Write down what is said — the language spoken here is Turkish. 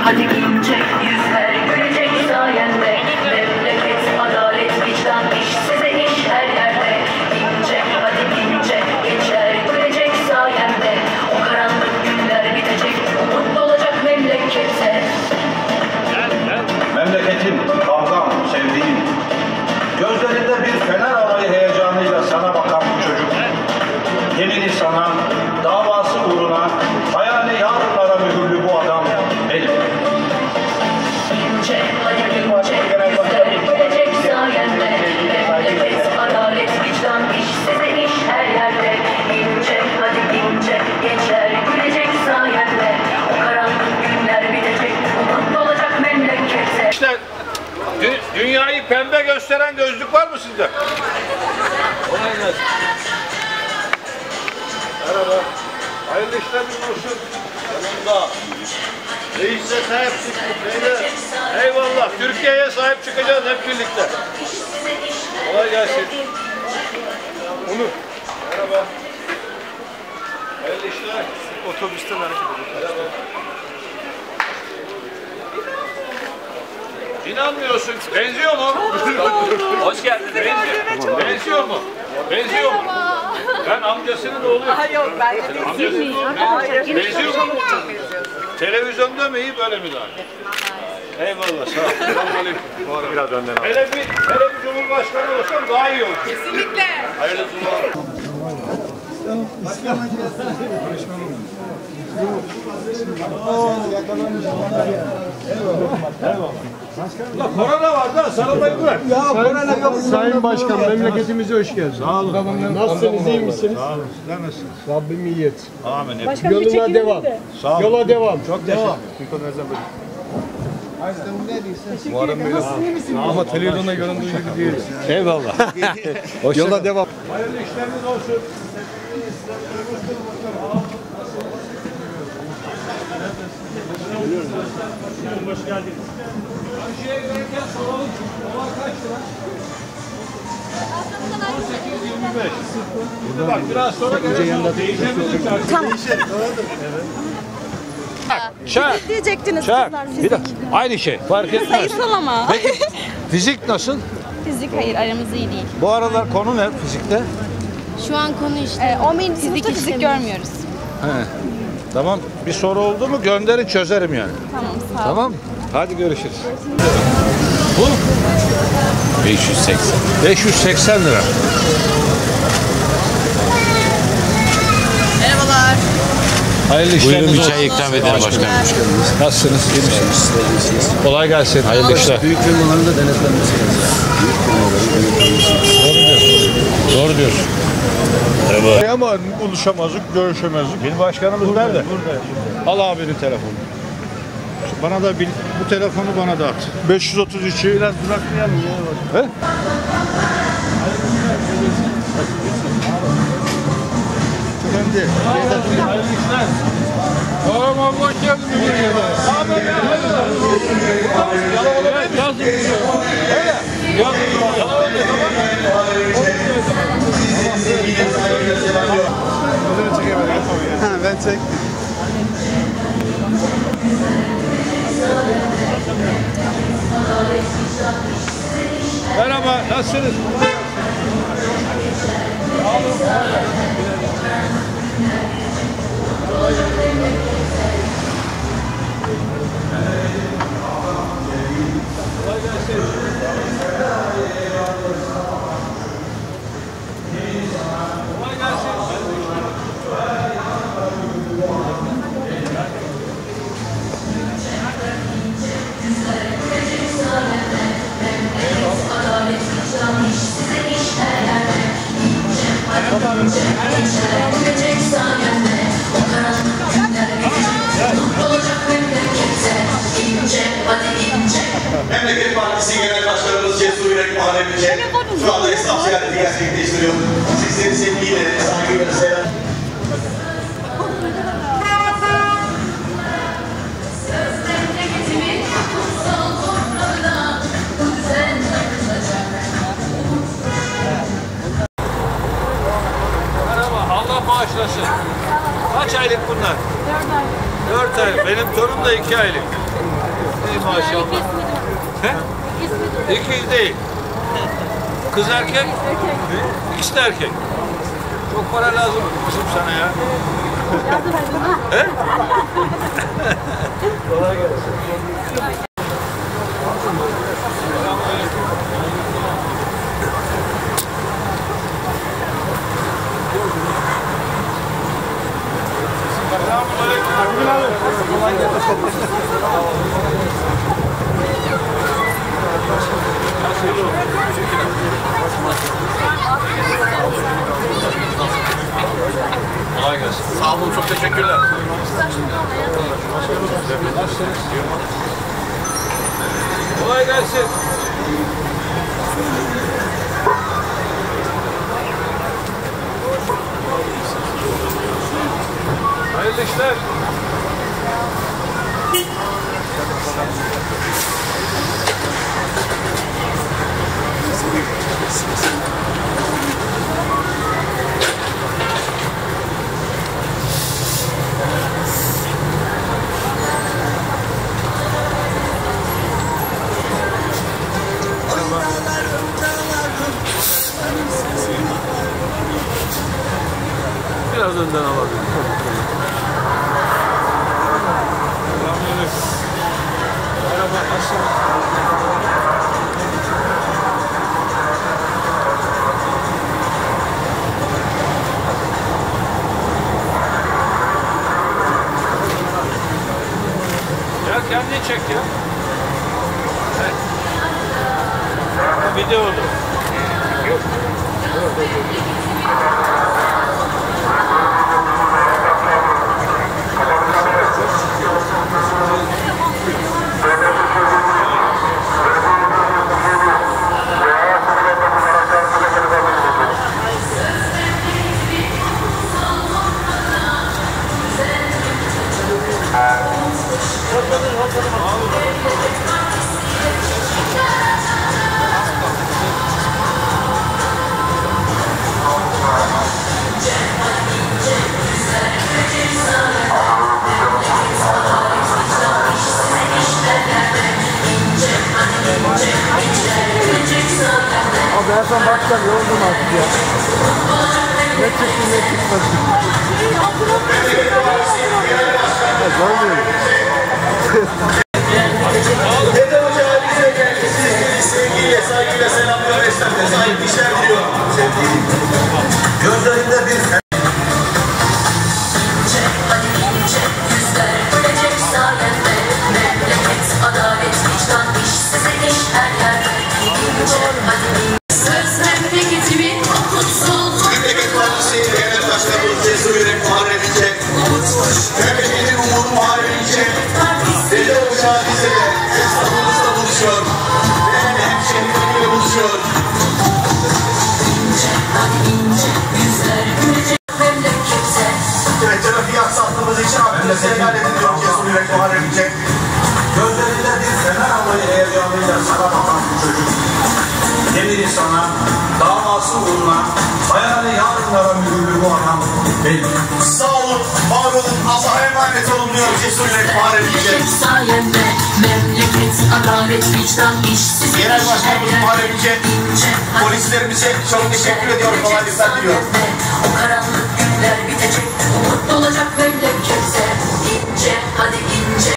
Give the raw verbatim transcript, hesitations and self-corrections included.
hadi ince yüzler görecek sayende. Memleket, adalet, vicdan, iş size iş her yerde. İnce hadi ince geçer görecek sayende. O karanlık günler bitecek, umutlu olacak memlekete. Memleketim, kavgam, sevdiğim, gözlerinde bir fener alayı heyecanıyla sana bakan bu çocuk, yemini sana, davası uğruna, hayali yarınlara mühürlü bu adam benim. İnce hadi ince yüzler görecek sayende. Memleket, adalet, vicdan, iş size iş her yerde. İnce hadi ince geçer görecek sayende. O karanlık günler bitecek, umutlu olacak memlekete. İşte dü dünyayı pembe gösteren gözlük var mı sizde? Kolay gelsin. Merhaba. Hayırlı işleriniz olsun. Yanımda. Reis'e sahip çıktık. Beyler. Eyvallah. Türkiye'ye sahip çıkacağız hep birlikte. Kolay gelsin. Onur. Merhaba. Hayırlı işler. Otobüsten hareket ediyoruz. Merhaba. İnanmıyorsun. Benziyor mu? Hoş geldiniz. Benziyor, benziyor mu? Benziyor mu? Ben amcasının oğluyum. Hayır yok, ben de Amcasının oğlu. Benziyor mu? Televizyonda mı iyi, böyle mi daha iyi? Eyvallah, sağ ol. Selamünaleyküm. Biraz önden al. Hele bir, hele bir cumhurbaşkanı olsam daha iyi olur. kesinlikle. Hayırlı cumalar. La korona var da sarılmayı bırak. Ya korona yok. Sayın Başkan, memleketimize hoş geldiniz. Sağ olun. Nasılsınız, iyi misiniz? Sağ olun. Sizler nasılsınız? Rabbim iyi etsin. Amin. Yoluna devam. Sağ olun. Yola devam. Çok devam. Muharrem Bey nasılsınız? Ama televizyonda göründüğü gibi değil. Eyvallah. Yola devam. Hayırlı işleriniz olsun. Hoş geldiniz. Karşıya gelirken soralım. Dolar kaç lira? on sekiz yirmi beş. Bak biraz sonra geleceğiz. Değişebilir çarşı. Tamam. Çak. Diyecektiniz Çak. kızlar Bir fizik. de aynı şey. Fark etmez. Sayısal ama. Peki fizik nasıl? Fizik hayır aramız iyi değil. Bu aralar konu ne fizikte? Şu an konu işte. Ee, on bininci sınıfta fizik işlemiyor. görmüyoruz. He. Tamam. Bir soru oldu mu gönderin, çözerim yani. Tamam sağ ol. Tamam. Hadi görüşürüz. Bu beş yüz seksen. beş yüz seksen lira. Merhabalar. Hayırlı Buyurun işleriniz bir olsun. çay ikram ederim başkanım. Nasılsınız? İyi misiniz? Kolay gelsin. Hayırlı işler. Büyük firmaların da denetlenmesi lazım. Büyük firmaların denetlenmesi lazım. Doğru diyorsun. Doğru diyorsun. Merhaba. Ama buluşamazdık, görüşemezdik. Bir başkanımız nerede? Burada. Al abinin telefonunu. Bana da bil, bu telefonu bana da at. beş yüz otuz iki. Biraz duraklayalım ya. He? Önemli. Hayırlı işler. Tamam, hoş geldiniz. Abi, yazın. Öyle. Ha, ben çek. Merhaba, nasılsınız? Memleket Partisi Genel Başkanımız Cesur Yürek Muharrem'ce şu anda esnaf ziyareti gerçekleştiriyor. Sizleri sevgiyle, saygıyla selam. Merhaba, Allah bağışlasın. Kaç aylık bunlar? Dört ay. Dört ay. Benim torun da iki aylık. Ey maşallah. He? İki değil. Kız erkek? İkisi de erkek. Çok para lazım kızım sana ya. He? Kolay gelsin. Kolay gelsin. Sağ olun, çok teşekkürler. Kolay gelsin. Hayırlı işler. Biraz önden alabilirim. Selamünaleyküm. Merhaba, nasılsın? Ya kendini çek ya. Evet. Video oldu. Abi en son bakacağım, yoruldum artık ya. Ne çıktı ne çıkmadı. Ha, zor değil. Dede Hoca bize geldi. Sizleri sevgiyle, saygıyla selamlıyor. Esnafta sahip işler diliyor. Sevdiğim. Gözlerinde bir fener. Memleket Partisi Genel Başkanımız Cesur Yürek Muharrem İnce. Memleketin umudu Muharrem İnce. Dede Hoca bize de esnafımızla buluşuyor. Ve hemşehrileriyle buluşuyor. Evet, trafiği aksattığımız için hakkında seyahat ediliyor Cesur Yürek Muharrem İnce. Gözlerinde bir fener alayı heyecanıyla sana bakan bu çocuk. Gemini sana, davası uğruna, hayali yarınlara mühürlü bu adam benim. Sağ olun, var olun, Allah'a emanet olun diyor Cesur Yürek Muharrem İnce. sayende memleket, adalet, vicdan, işsiz. Genel Başkanımız Muharrem İnce, polislerimize çok teşekkür ediyor, kolaylıklar diliyor. O karanlık günler bir